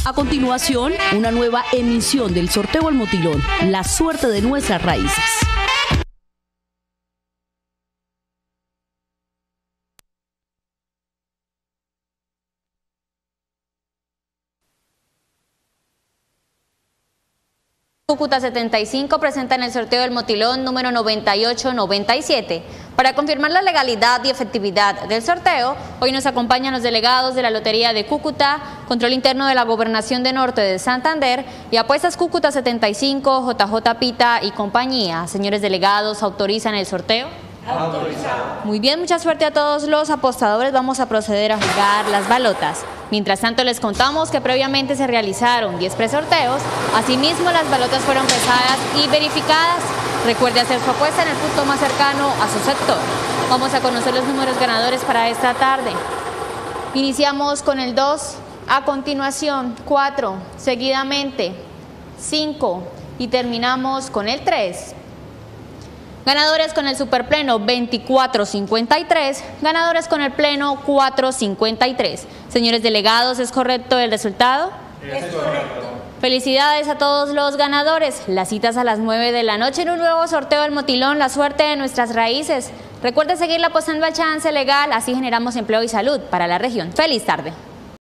A continuación, una nueva emisión del sorteo El Motilón, la suerte de nuestras raíces. Cúcuta 75 presenta en el sorteo del Motilón número 9897. Para confirmar la legalidad y efectividad del sorteo, hoy nos acompañan los delegados de la Lotería de Cúcuta, Control Interno de la Gobernación de Norte de Santander y Apuestas Cúcuta 75, JJ Pita y compañía. Señores delegados, ¿autorizan el sorteo? Autorizado. Muy bien, mucha suerte a todos los apostadores. Vamos a proceder a jugar las balotas. Mientras tanto, les contamos que previamente se realizaron 10 presorteos. Asimismo, las balotas fueron pesadas y verificadas. Recuerde hacer su apuesta en el punto más cercano a su sector. Vamos a conocer los números ganadores para esta tarde. Iniciamos con el 2, a continuación 4, seguidamente 5 y terminamos con el 3. Ganadores con el superpleno 2453, ganadores con el pleno 453. Señores delegados, ¿es correcto el resultado? Es correcto. Felicidades a todos los ganadores. Las citas a las 9 de la noche en un nuevo sorteo del Motilón, la suerte de nuestras raíces. Recuerde seguirla apostando al chance legal, así generamos empleo y salud para la región. Feliz tarde.